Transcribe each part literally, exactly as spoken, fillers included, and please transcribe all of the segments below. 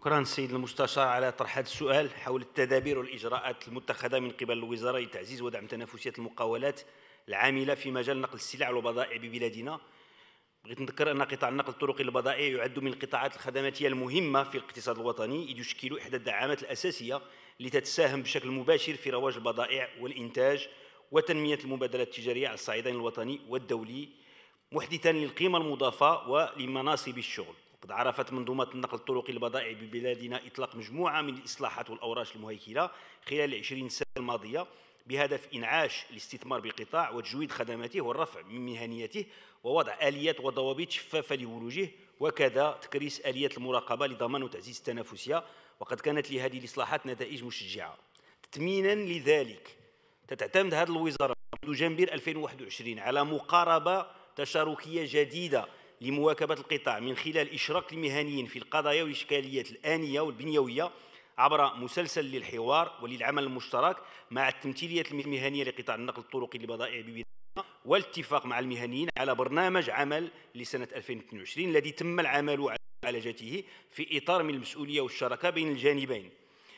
شكرا سيد المستشار على طرح هذا السؤال حول التدابير والإجراءات المتخذة من قبل الوزارة لتعزيز ودعم تنافسية المقاولات العاملة في مجال نقل السلع والبضائع ببلادنا. بغيت نذكر أن قطاع النقل الطرقي للبضائع يعد من القطاعات الخدماتية المهمة في الاقتصاد الوطني، إذ يشكل إحدى الدعامات الأساسية التي تتساهم بشكل مباشر في رواج البضائع والإنتاج وتنمية المبادلات التجارية على الصعيدين الوطني والدولي، محدثا للقيمة المضافة ولمناصب الشغل. قد عرفت منظومة النقل الطرقي للبضائع ببلادنا إطلاق مجموعة من الإصلاحات والأوراش المهيكلة خلال العشرين سنة الماضية بهدف إنعاش الاستثمار بالقطاع وتجويد خدماته والرفع من مهنيته ووضع آليات وضوابط شفافة لولوجه، وكذا تكريس آليات المراقبة لضمان وتعزيز التنافسية. وقد كانت لهذه الإصلاحات نتائج مشجعة. تثمينا لذلك تتعتمد هذه الوزارة منذ جانبير ألفين وواحد وعشرين على مقاربة تشاركية جديدة لمواكبة القطاع من خلال إشراك المهنيين في القضايا والإشكاليات الآنية والبنيوية عبر مسلسل للحوار وللعمل المشترك مع التمثيلية المهنية لقطاع النقل الطرقي للبضائع ببلادنا، والاتفاق مع المهنيين على برنامج عمل لسنة ألفين واثنين وعشرين الذي تم العمل على معالجته في إطار من المسؤولية والشراكة بين الجانبين.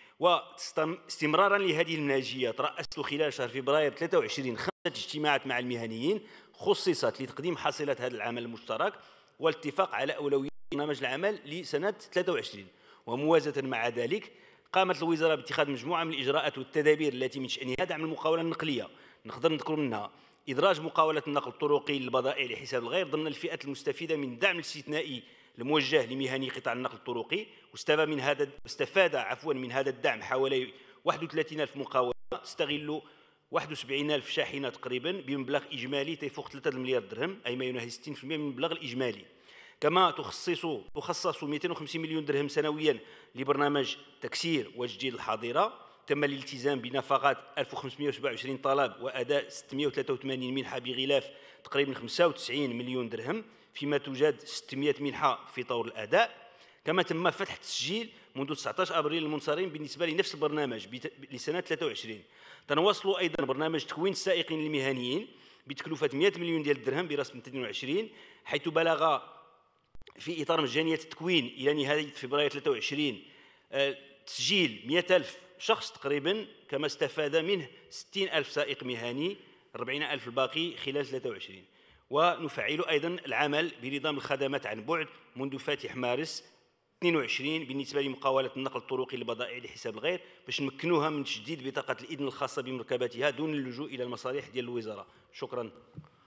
واستمرارا لهذه المنهجية ترأست خلال شهر فبراير ثلاثة وعشرين خمسة اجتماعات مع المهنيين خصصت لتقديم حاصلات هذا العمل المشترك والاتفاق على أولويات برنامج العمل لسنة ثلاثة وعشرين. وموازنة مع ذلك قامت الوزارة باتخاذ مجموعة من الإجراءات والتدابير التي من شأنها دعم المقاولة النقلية. نقدر نذكر منها إدراج مقاولة النقل الطرقي للبضائع لحساب الغير ضمن الفئة المستفيدة من الدعم الاستثنائي الموجه لمهني قطاع النقل الطرقي، واستفاد من هذا استفاد عفوا من هذا الدعم حوالي واحد وثلاثين ألف مقاولة تستغل واحد وسبعين ألف شاحنة تقريبا بمبلغ إجمالي تيفوق ثلاثة مليار درهم، أي ما يناهز ستين بالمئة من المبلغ الإجمالي. كما تخصص تخصص مئتين وخمسين مليون درهم سنويا لبرنامج تكسير وتجديد الحاضرة. تم الالتزام بنفقات ألف وخمسمئة وسبعة وعشرين طلب وأداء ستمئة وثلاثة وثمانين منحة بغلاف تقريبا خمسة وتسعين مليون درهم، فيما توجد ستمئة منحة في طور الأداء. كما تم فتح التسجيل منذ تسعة عشر أبريل المنصرم بالنسبة لنفس البرنامج لسنة ثلاثة وعشرين. تنواصل أيضا برنامج تكوين السائقين المهنيين بتكلفة مئة مليون ديال الدرهم برسم اثنين وعشرين، حيث بلغ في إطار مجانية التكوين إلى نهاية فبراير ثلاثة وعشرين تسجيل مئة ألف شخص تقريبا، كما استفاد منه ستين ألف سائق مهني، أربعين ألف الباقي خلال ثلاثة وعشرين. ونفعل أيضا العمل بنظام الخدمات عن بعد منذ فاتح مارس اثنين وعشرين بالنسبة لمقاولة النقل الطرقي للبضائع لحساب الغير باش نمكنوها من تجديد بطاقة الإذن الخاصة بمركباتها دون اللجوء إلى المصالح ديال الوزارة. شكرا.